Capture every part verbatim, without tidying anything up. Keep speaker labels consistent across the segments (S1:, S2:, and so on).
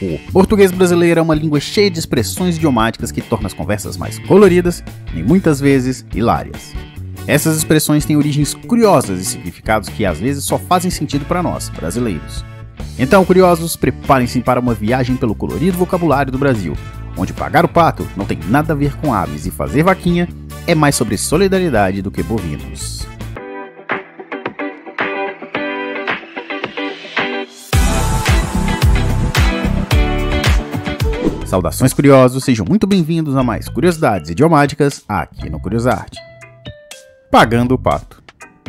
S1: O português brasileiro é uma língua cheia de expressões idiomáticas que torna as conversas mais coloridas e muitas vezes hilárias. Essas expressões têm origens curiosas e significados que às vezes só fazem sentido para nós, brasileiros. Então, curiosos, preparem-se para uma viagem pelo colorido vocabulário do Brasil, onde pagar o pato não tem nada a ver com aves e fazer vaquinha é mais sobre solidariedade do que bovinos. Saudações curiosos, sejam muito bem-vindos a mais curiosidades idiomáticas aqui no Curiosarte. Pagando o pato.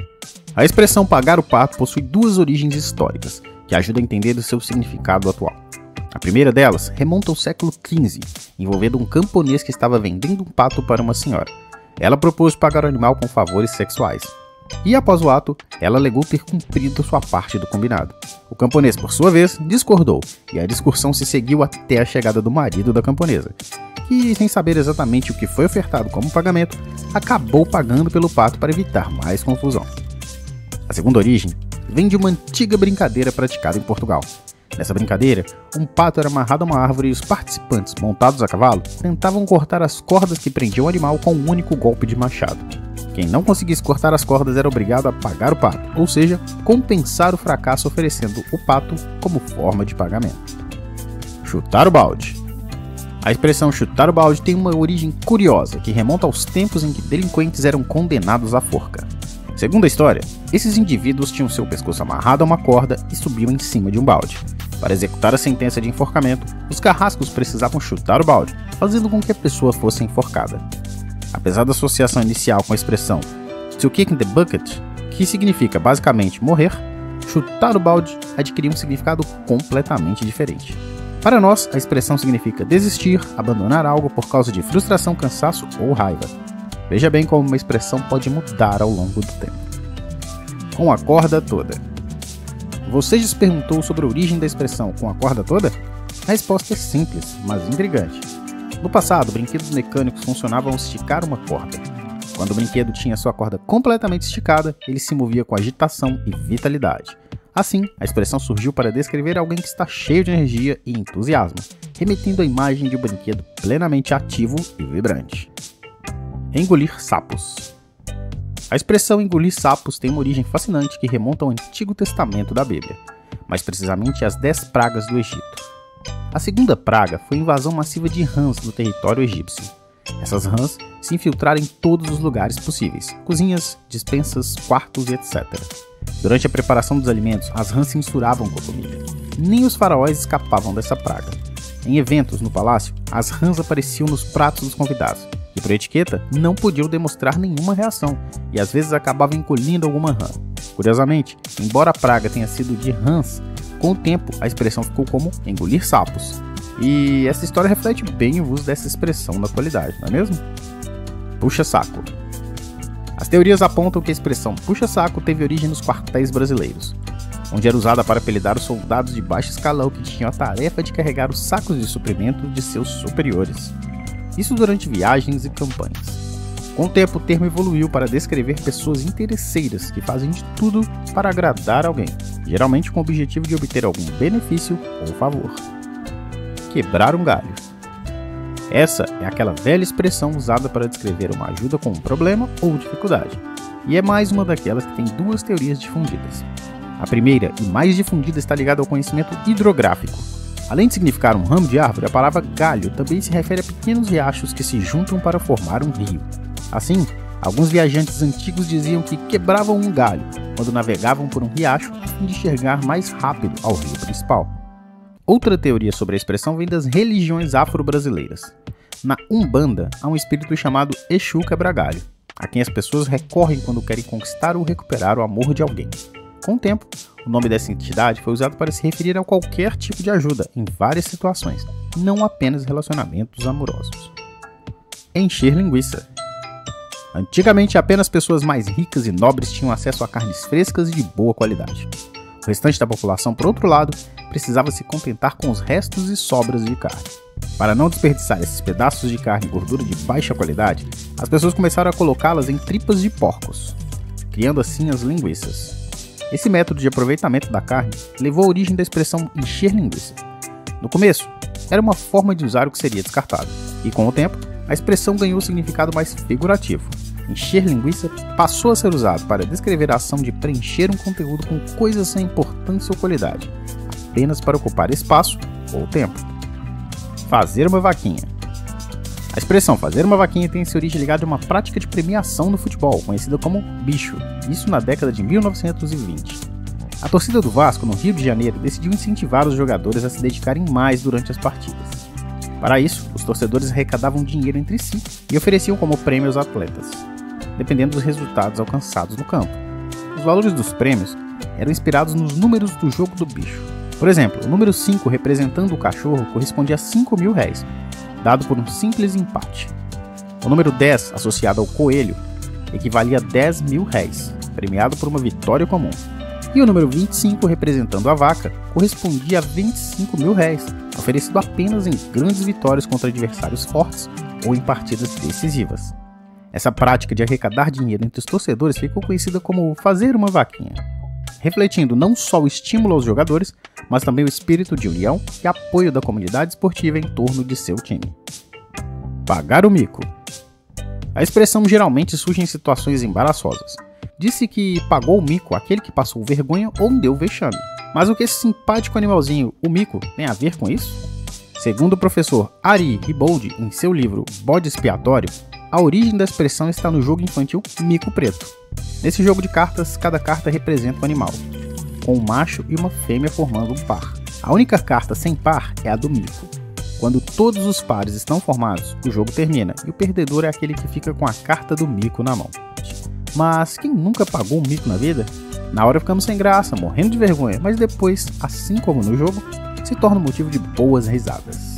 S1: A expressão pagar o pato possui duas origens históricas que ajudam a entender o seu significado atual. A primeira delas remonta ao século quinze, envolvendo um camponês que estava vendendo um pato para uma senhora. Ela propôs pagar o animal com favores sexuais. E após o ato, ela alegou ter cumprido sua parte do combinado. O camponês, por sua vez, discordou, e a discussão se seguiu até a chegada do marido da camponesa, que, sem saber exatamente o que foi ofertado como pagamento, acabou pagando pelo pato para evitar mais confusão. A segunda origem vem de uma antiga brincadeira praticada em Portugal. Nessa brincadeira, um pato era amarrado a uma árvore e os participantes, montados a cavalo, tentavam cortar as cordas que prendiam o animal com um único golpe de machado. Quem não conseguisse cortar as cordas era obrigado a pagar o pato, ou seja, compensar o fracasso oferecendo o pato como forma de pagamento. Chutar o balde. A expressão chutar o balde tem uma origem curiosa que remonta aos tempos em que delinquentes eram condenados à forca. Segundo a história, esses indivíduos tinham seu pescoço amarrado a uma corda e subiam em cima de um balde. Para executar a sentença de enforcamento, os carrascos precisavam chutar o balde, fazendo com que a pessoa fosse enforcada. Apesar da associação inicial com a expressão to kick in the bucket, que significa basicamente morrer, chutar o balde adquiriu um significado completamente diferente. Para nós, a expressão significa desistir, abandonar algo por causa de frustração, cansaço ou raiva. Veja bem como uma expressão pode mudar ao longo do tempo. Com a corda toda. Você já se perguntou sobre a origem da expressão com a corda toda? A resposta é simples, mas intrigante. No passado, brinquedos mecânicos funcionavam ao esticar uma corda. Quando o brinquedo tinha sua corda completamente esticada, ele se movia com agitação e vitalidade. Assim, a expressão surgiu para descrever alguém que está cheio de energia e entusiasmo, remetendo à imagem de um brinquedo plenamente ativo e vibrante. Engolir sapos. A expressão engolir sapos tem uma origem fascinante que remonta ao Antigo Testamento da Bíblia, mais precisamente às dez pragas do Egito. A segunda praga foi a invasão massiva de rãs no território egípcio. Essas rãs se infiltraram em todos os lugares possíveis, cozinhas, despensas, quartos e etcétera. Durante a preparação dos alimentos, as rãs se misturavam com a comida. Nem os faraós escapavam dessa praga. Em eventos no palácio, as rãs apareciam nos pratos dos convidados, e por etiqueta não podiam demonstrar nenhuma reação, e às vezes acabavam engolindo alguma rã. Curiosamente, embora a praga tenha sido de rãs, com o tempo, a expressão ficou como engolir sapos. E essa história reflete bem o uso dessa expressão na atualidade, não é mesmo? Puxa-saco. As teorias apontam que a expressão puxa-saco teve origem nos quartéis brasileiros, onde era usada para apelidar os soldados de baixo escalão que tinham a tarefa de carregar os sacos de suprimento de seus superiores. Isso durante viagens e campanhas. Com o tempo, o termo evoluiu para descrever pessoas interesseiras que fazem de tudo para agradar alguém, geralmente com o objetivo de obter algum benefício ou favor. Quebrar um galho. Essa é aquela velha expressão usada para descrever uma ajuda com um problema ou dificuldade, e é mais uma daquelas que tem duas teorias difundidas. A primeira e mais difundida está ligada ao conhecimento hidrográfico. Além de significar um ramo de árvore, a palavra galho também se refere a pequenos riachos que se juntam para formar um rio. Assim, alguns viajantes antigos diziam que quebravam um galho quando navegavam por um riacho a fim de chegar mais rápido ao rio principal. Outra teoria sobre a expressão vem das religiões afro-brasileiras. Na Umbanda, há um espírito chamado Exu Quebra-Galho, a quem as pessoas recorrem quando querem conquistar ou recuperar o amor de alguém. Com o tempo, o nome dessa entidade foi usado para se referir a qualquer tipo de ajuda em várias situações, não apenas relacionamentos amorosos. Encher linguiça. Antigamente, apenas pessoas mais ricas e nobres tinham acesso a carnes frescas e de boa qualidade. O restante da população, por outro lado, precisava se contentar com os restos e sobras de carne. Para não desperdiçar esses pedaços de carne e gordura de baixa qualidade, as pessoas começaram a colocá-las em tripas de porcos, criando assim as linguiças. Esse método de aproveitamento da carne levou à origem da expressão encher linguiça. No começo, era uma forma de usar o que seria descartado, e com o tempo, a expressão ganhou um significado mais figurativo. Encher linguiça passou a ser usado para descrever a ação de preencher um conteúdo com coisas sem importância ou qualidade, apenas para ocupar espaço ou tempo. Fazer uma vaquinha. A expressão fazer uma vaquinha tem sua origem ligada a uma prática de premiação no futebol, conhecida como bicho, isso na década de mil novecentos e vinte. A torcida do Vasco, no Rio de Janeiro, decidiu incentivar os jogadores a se dedicarem mais durante as partidas. Para isso, os torcedores arrecadavam dinheiro entre si e ofereciam como prêmio aos atletas, dependendo dos resultados alcançados no campo. Os valores dos prêmios eram inspirados nos números do jogo do bicho. Por exemplo, o número cinco representando o cachorro correspondia a cinco mil réis, dado por um simples empate. O número dez, associado ao coelho, equivalia a dez mil réis, premiado por uma vitória comum. E o número vinte e cinco, representando a vaca, correspondia a vinte e cinco mil réis, oferecido apenas em grandes vitórias contra adversários fortes ou em partidas decisivas. Essa prática de arrecadar dinheiro entre os torcedores ficou conhecida como fazer uma vaquinha, refletindo não só o estímulo aos jogadores, mas também o espírito de união e apoio da comunidade esportiva em torno de seu time. Pagar o mico. A expressão geralmente surge em situações embaraçosas. Disse que pagou o mico aquele que passou vergonha ou deu vexame. Mas o que esse simpático animalzinho, o mico, tem a ver com isso? Segundo o professor Ari Riboldi, em seu livro Bode Expiatório, a origem da expressão está no jogo infantil Mico Preto. Nesse jogo de cartas, cada carta representa um animal, com um macho e uma fêmea formando um par. A única carta sem par é a do mico. Quando todos os pares estão formados, o jogo termina e o perdedor é aquele que fica com a carta do mico na mão. Mas quem nunca pagou um mico na vida? Na hora ficamos sem graça, morrendo de vergonha, mas depois, assim como no jogo, se torna um motivo de boas risadas.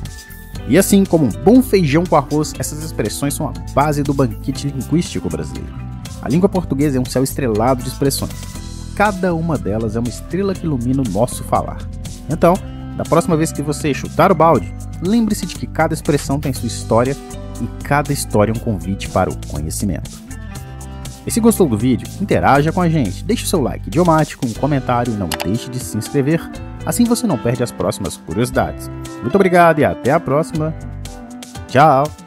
S1: E assim como um bom feijão com arroz, essas expressões são a base do banquete linguístico brasileiro. A língua portuguesa é um céu estrelado de expressões. Cada uma delas é uma estrela que ilumina o nosso falar. Então, da próxima vez que você chutar o balde, lembre-se de que cada expressão tem sua história e cada história é um convite para o conhecimento. E se gostou do vídeo, interaja com a gente, deixe o seu like idiomático, um comentário e não deixe de se inscrever, assim você não perde as próximas curiosidades. Muito obrigado e até a próxima. Tchau!